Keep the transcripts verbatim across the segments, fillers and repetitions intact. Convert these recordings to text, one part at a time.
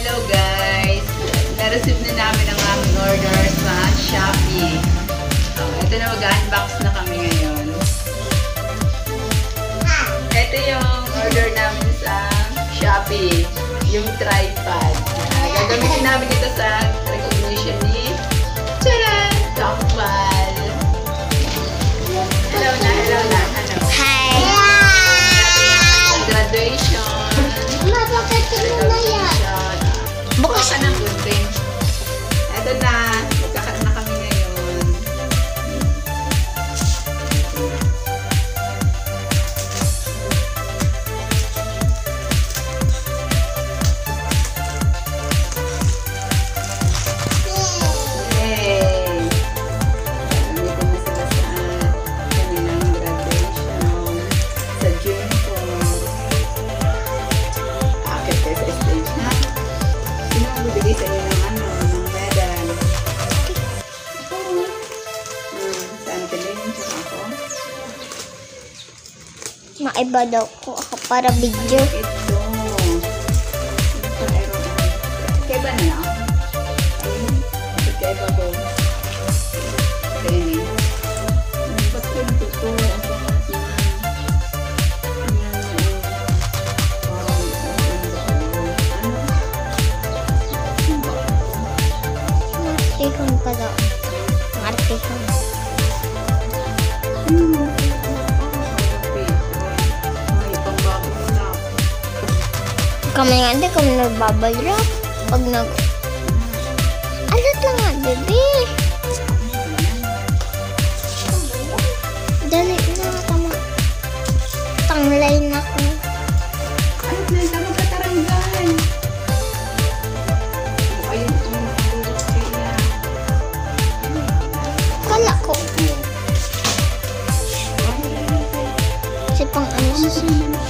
Hello guys! Na-receive na namin ang aming order sa Shopee. So, ito na, mag-unbox na kami ngayon. Ito yung order namin sa Shopee. Yung tripod. Uh, gagamitin namin ito sa recognition ni Tcharan! Kampal! Hello na, hello na, hello. Hi! Graduation. Graduation. Bukas ka ng gunting. Ito na. Magkakat na kami ngayon. Yay! Gamitin na sila sa kanilang graduation. Sa June four. Akit kayo sa stage na. Sino ang bibigay sa inyo ng ano, ng medal? Ako. Hmm, sa Antelin, tsaka ako. Maiba daw ko ako para video. Ito. Ito, aeron. Kaya ba na lang? Ayun. Ito kaya ba ko? Ayun. Ba't ko natuto? Ang pangat na. Ayan. Parang, ano ba? Ano? Martihon ka daw. Martihon. Hmm. May pangbago na. Kami nga hindi kami nagbabayrak. Pag nag... Alat lang nga, bebe. Dali na, tama. Tanglay na ko. Ano na, tama ka taranggan. Ayun itong nakalulot sila. Kala ko. Kasi pang ano sa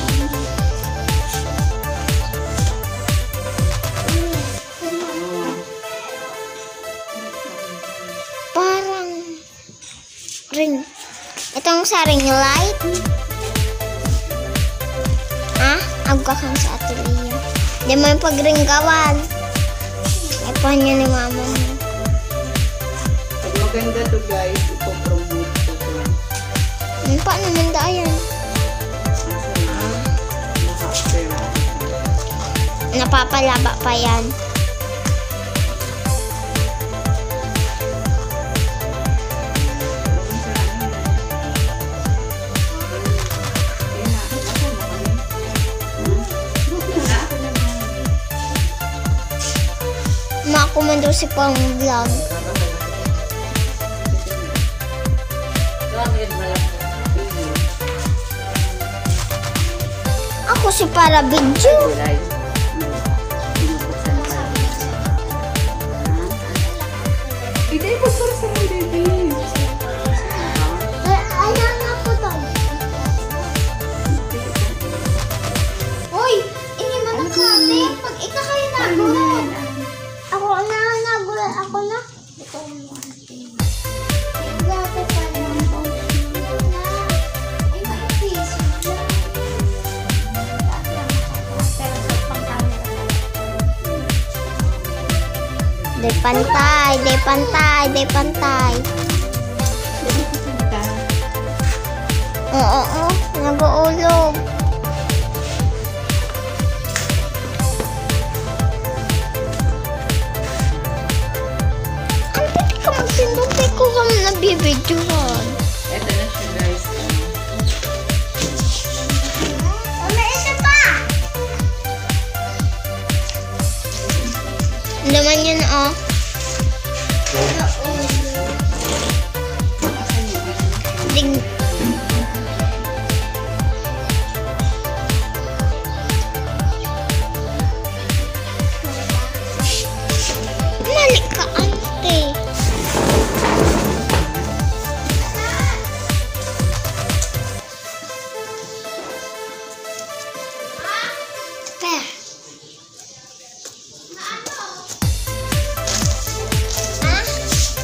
parang ring. Itong sa ring light. Ah, agwa kang sa atelier. Di mo yung pag-ring gawan. Ipan niya ni mama mo. Pag maganda to guys, ipopromote ko to. Hmm, paano manda yan? Kasi na, nakapera. Napapalaba pa yan. Makumando si pang vlog. Ako si para video. Hindi, ba't para sa mga baby? Ayan nga po to. Uy, ini mo na kami. Pag ikaw kayo nagulat. Ako na, nagulat ako na. Ikaw mo. Grabe pa lang. Ay, maipis. Day pantay, day pantay, day pantay. Oo, oo, nag-uulog. Ang pwede ka magtindong kay ko kami nabibidyohan. Ito na siya guys. Wala isa pa! Laman yun, oh. Dig... Mali ka, ante. Per. Ha?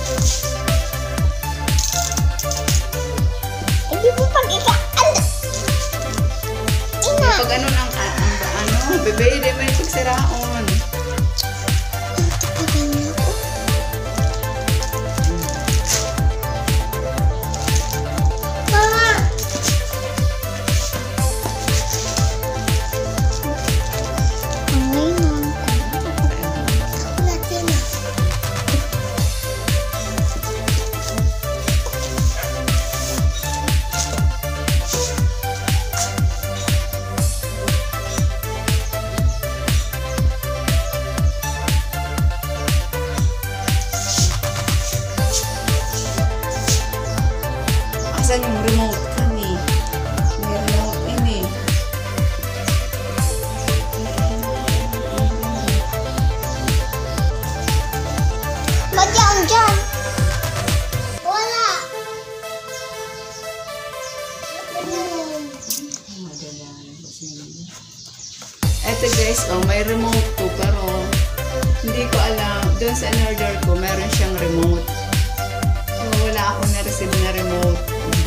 to, may remote to, pero hindi ko alam. Doon sa in-order ko, meron siyang remote. So, wala akong na-receive na remote.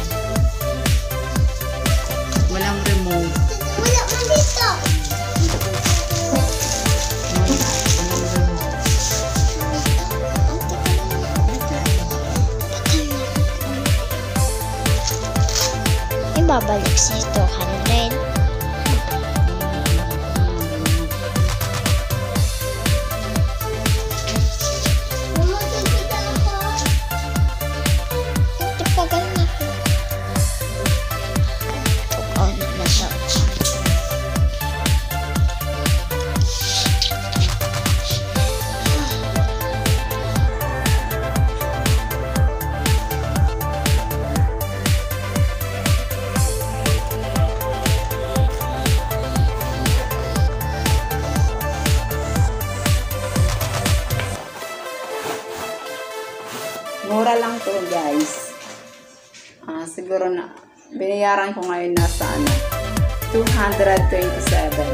Walang remote. Wala mo dito. Babalik sa two hundred. Ito pa ganyan. Oh, nasa. Mura lang to, guys. Ah, siguro na binayaran ko ngayon nasa ano, two hundred twenty-seven.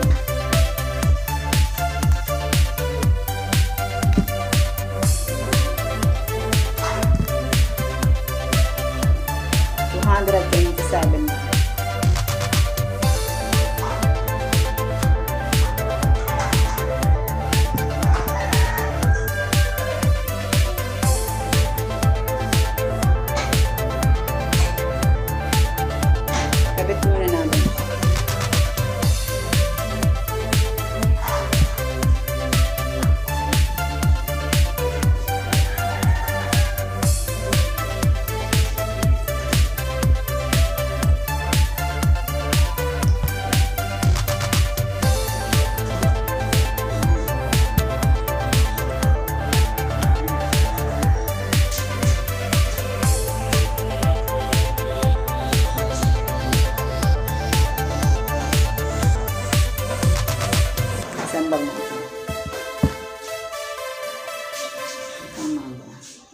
two hundred twenty-seven. Kabit muna namin. Sambal mo. Tama ba?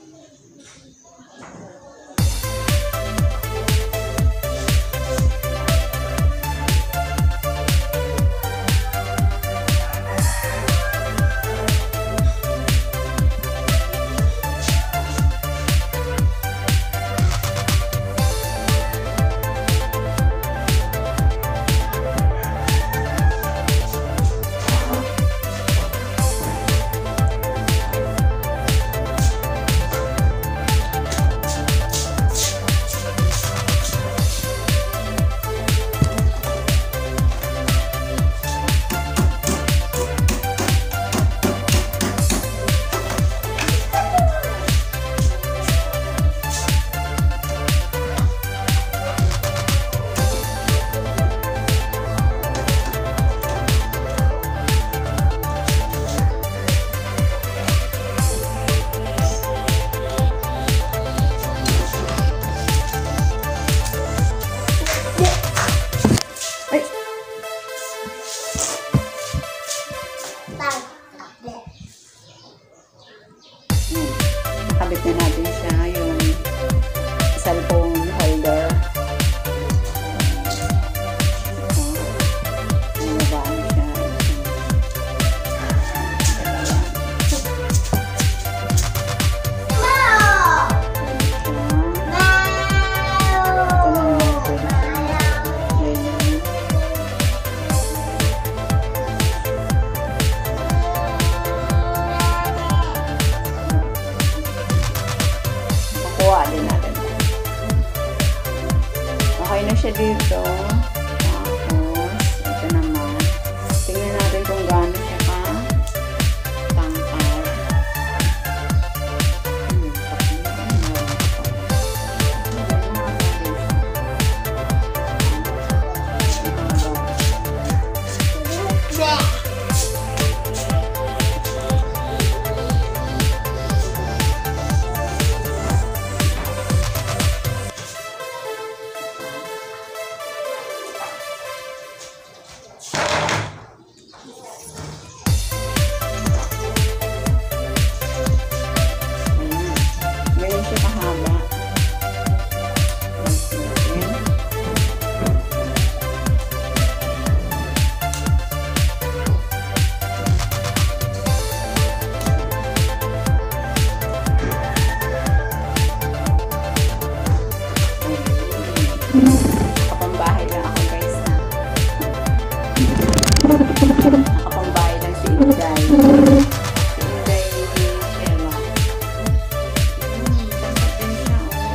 Kabit na natin siya yung cellphone holder. Ito. Nababaan siya. Kuha din natin. Okay na siya dito. Tapos, ito naman. Tingnan natin kung gaano siya ka tangkal. Inday. Si Inday Shema. Hmm, dapat din siya, oh.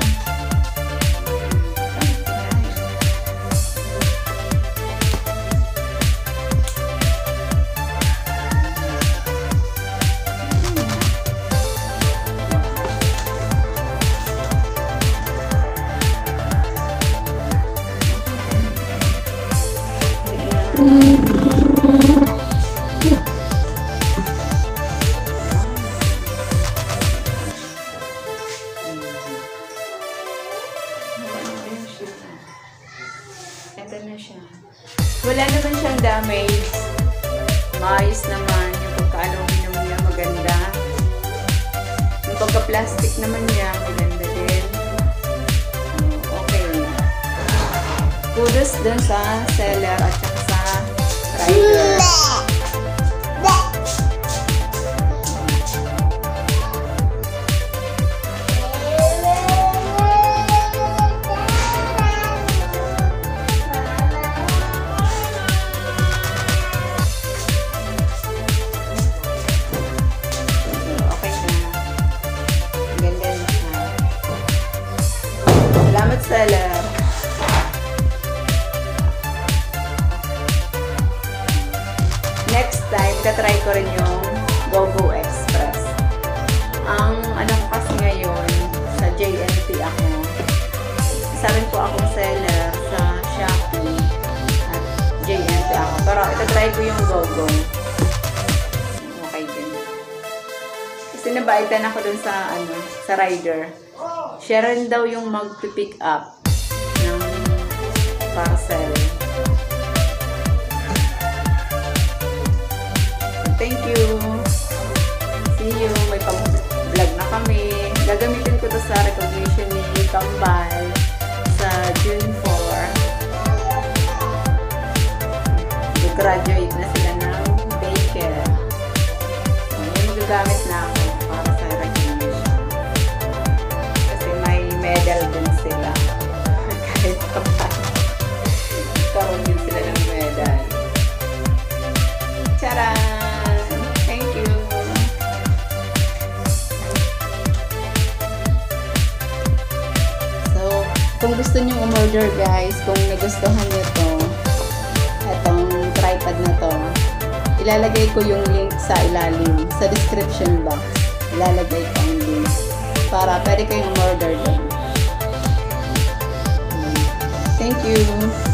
Ito na siya. Wala naman siyang damage. Maayos naman. Yung pagka-aluminum niya maganda. Yung pagka-plastic naman niya maganda din. Uh, okay. Kudos dun sa seller at saka sa rider. Salamat, seller. Next time, katry ko rin yung Go-Go Express. Ang ano ko kasi ngayon, sa J N T ako. Isa rin po akong seller sa Shopee at J N T ako. Pero itatry ko yung Go-Go. Okay din. Kasi nabaitan ako dun sa, ano, sa rider. Siya rin daw yung mag-pick up ng parcel. Thank you. See you. May pang-vlog na kami. Gagamitin ko to sa recognition ni Kambal sa June four. Graduate na sila ng daycare. Yung magagamit na ako para sa recognition. Medal din sila. Kahit kapag karoon din sila ng medal. Charan! Thank you! So, kung gusto nyo umorder guys, kung nagustuhan nyo to, itong tripod na to, ilalagay ko yung link sa ilalim, sa description box. Ilalagay ko ang link para pwede kayong umorder doon. Thank you.